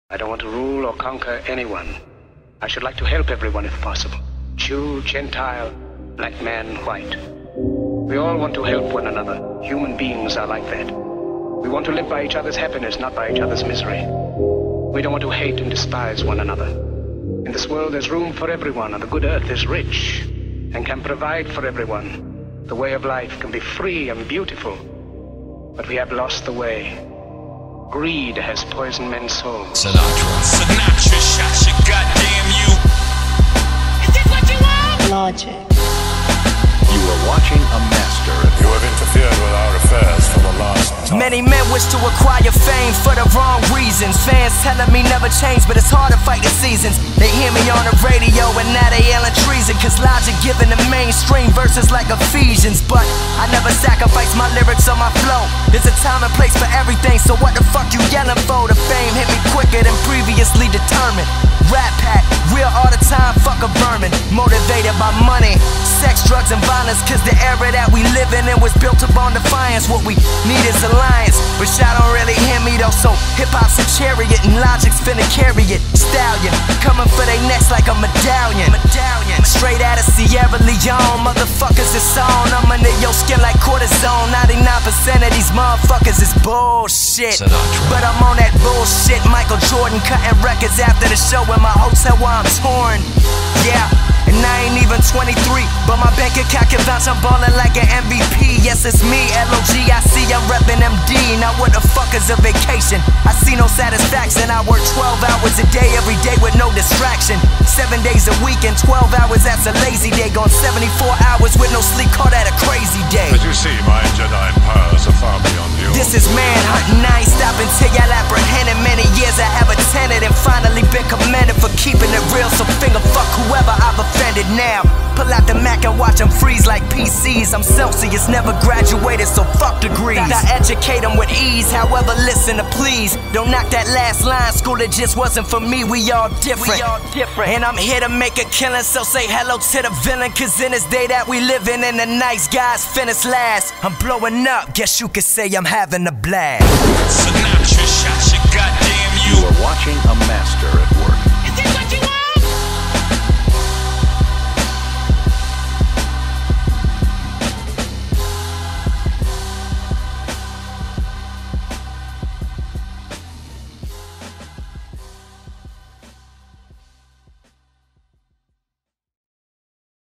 I don't want to rule or conquer anyone. I should like to help everyone if possible. Jew, Gentile, black man, white. We all want to help one another. Human beings are like that. We want to live by each other's happiness, not by each other's misery. We don't want to hate and despise one another. In this world there's room for everyone, and the good earth is rich and can provide for everyone. The way of life can be free and beautiful, but we have lost the way. Greed has poisoned men's souls. Sinatra shot your goddamn you. Is this what you want? Logic. You are watching a master. You have interfered with our affairs for the last time. Many men wish to acquire fame for the wrong reasons. Fans telling me never change, but it's hard to fight the seasons. They hear me on the radio and now they yelling treason, cause Logic giving the mainstream verses like Ephesians. But I never sacrifice my lyrics or my flow. There's a time and place for everything, so what the fuck you yelling for? The fame hit me quicker than previously determined. Rat Pack, real all the time, fuck a vermin. Motivated by money, sex, drugs, and violence, cause the era that we live in was built upon defiance. What we need is alliance, but y'all don't really hear me though. So hip-hop's a chariot and Logic's finna carry it. Stallion, coming for they necks like a medallion. Straight out of Sierra Leone, motherfuckers is on. I'm under your skin like cortisone. 99% of these motherfuckers is bullshit, but I'm on that bullshit. Michael Jordan cutting records after the show in my hotel while I'm torn. Yeah, and I ain't even 23, but my bank account can vouch I'm ballin' like an MVP. Yes, it's me, L-O-G-I-C, I'm reppin' MD. Now what the fuck is a vacation? I see no satisfaction. I work 12 hours a day, every day with no distraction. 7 days a week and 12 hours, that's a lazy day. Gone 74 hours with no sleep, call that a crazy day. As you see, my Jedi powers are far beyond you. This is manhunting, I ain't stopping till y'all apprehended. Many years I have attended and finally been commended for keeping it real. So finger fuck whoever I've offended now. Pull out the Mac and watch them freeze like PCs. I'm Celsius, never graduated, so fuck degrees. I educate them with ease, however listen to please. Don't knock that last line, school it just wasn't for me. We all different. And I'm here to make a killing, so say hello to the villain. Cause in this day that we live in the nice guys finish last. I'm blowing up, guess you could say I'm having a blast. Sinatra shot your goddamn you. You are watching a master.